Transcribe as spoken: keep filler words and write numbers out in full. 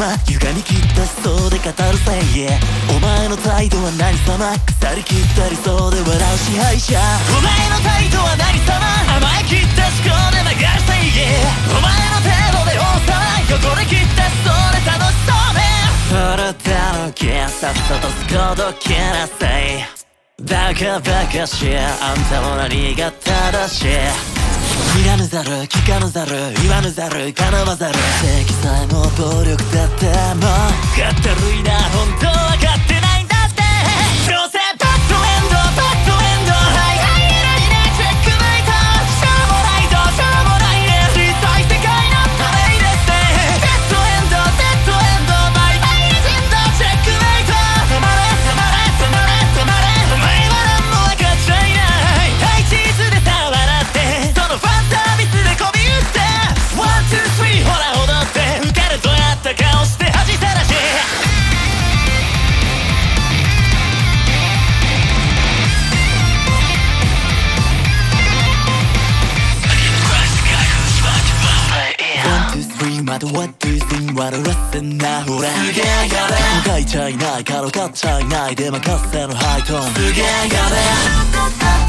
様歪み切ったそうで語るせいお前の態度は何様腐りきった理想で笑う支配者お前の態度は何様甘え切った思考で曲がるせいお前の程度で王様汚れ切ったそうで楽しそうねあなたの気さっさとすこときなさいバカバカしいあんたも何が正しい見らぬざる聞かぬざる言わぬざる叶わざる正義さえも暴力だってもうかったるいな本当は勝ってないんだってどうせバッドエンドバッドエンドはいはい偉いねチェックメイトしょうもないぞしょうもないね小さい世界のトレイですねデッドエンドデッドエンドバイバイレジェンドチェックメイト止まれ止まれ止まれ止まれお前は何も分かっちゃいないハイチーズでさ笑ってそのファンサービスでこび打ってワンツースリーほら踊って浮かれとやった顔して恥さらしまた What do you think 笑わせんなほらすげえやべ書いちゃいないから買っちゃいないで任せのハイトーンすげえやべ